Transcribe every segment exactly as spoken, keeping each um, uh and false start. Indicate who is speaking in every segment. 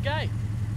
Speaker 1: Okay.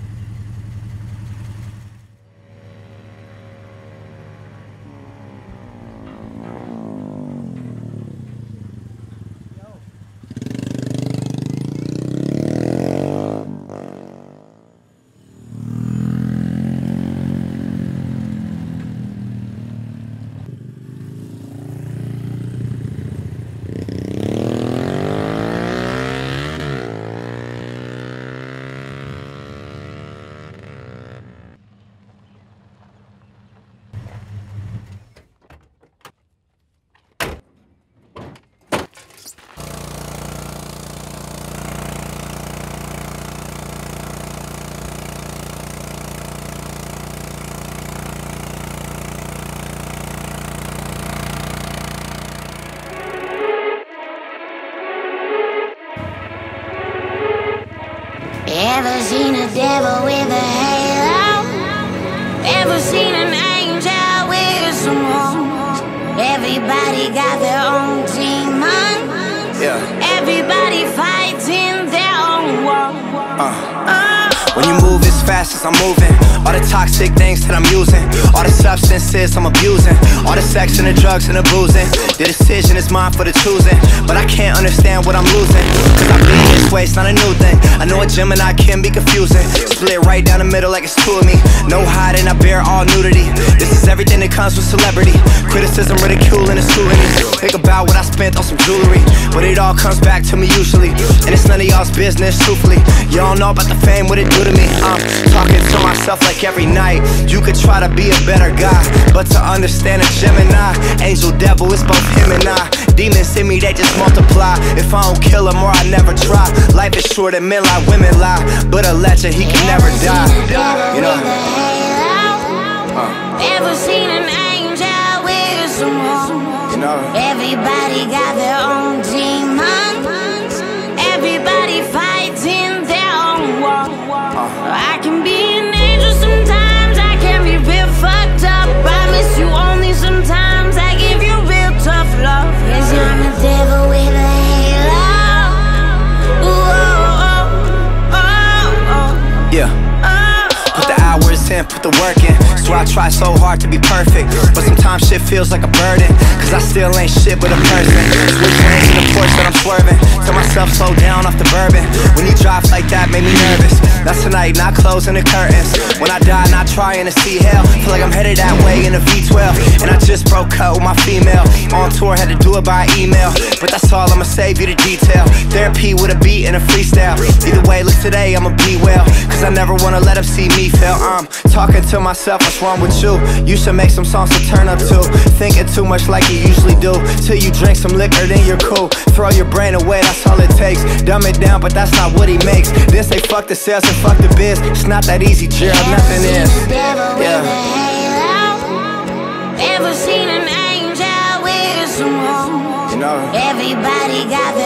Speaker 2: Ever seen a devil with a halo? Ever seen an angel with some horns? Everybody got their own demons.
Speaker 3: Yeah.
Speaker 2: Everybody fighting their own war.
Speaker 3: Uh. When you move as fast as I'm moving, all the toxic things that I'm using, all the substances I'm abusing, all the sex and the drugs and the boozing. The decision is mine for the choosing, but I can't understand what I'm losing, cause I bleed this way, it's not a new thing. I know a Gemini can be confusing, split right down the middle like it's two of me. No hiding, I bear all nudity. This is everything that comes with celebrity. Criticism, ridicule, and a scrutiny. Think about what I spent on some jewelry, but it all comes back to me usually, and it's none of y'all's business, truthfully. Y'all know about the fame, what it do to me. I'm talking to myself like every night. You could try to be a better guy, but to understand a Gemini, angel, devil, it's both him and I. Demons in me, they just multiply. If I don't kill them or I never try. Life is short and men lie, women lie, but a legend, he can never die. You know?
Speaker 2: Uh. Ever seen an angel with some horns?
Speaker 3: You know?
Speaker 2: Everybody got their own demons. Everybody fighting their own war. I can be an angel sometimes, I can be real fucked up. Promise you only sometimes, I give you real tough love. Yes, I'm a devil with a halo. Ooh, oh, oh, oh, oh.
Speaker 3: Yeah. Put the hours in, put the work in. So I try so hard to be perfect, but sometimes shit feels like a burden, cause I still ain't shit but a person. Switch lanes in the Porsche that I'm swerving. Tell myself slow down off the bourbon. When you drive like that, made me nervous. Not tonight, not closing the curtains. When I die, not trying to see hell. Feel like I'm headed that way in a V twelve, and I just broke up with my female. On tour, had to do it by email, but that's all, I'ma save you the detail. Therapy with a beat and a freestyle. Either way, look today, I'ma be well, cause I never wanna let them see me fail. I'm talking to myself, what's wrong with you? You should make some songs to turn up to. Thinking too much like you usually do. Till you drink some liquor, then you're cool. Throw your brain away, that's all it takes. Dumb it down, but that's not what he makes. Then say fuck the sales and fuck the biz. It's not that easy, Gerald, nothing is.
Speaker 2: Yeah. Ever seen an angel with some horns?
Speaker 3: You know?
Speaker 2: Everybody got